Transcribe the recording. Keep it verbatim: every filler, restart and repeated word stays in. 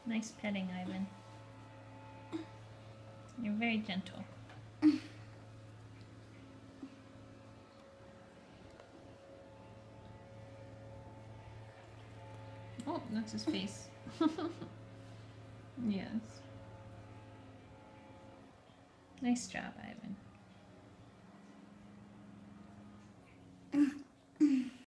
Nice petting, Ivan. You're very gentle. Oh, that's his face. Yes. Nice job, Ivan.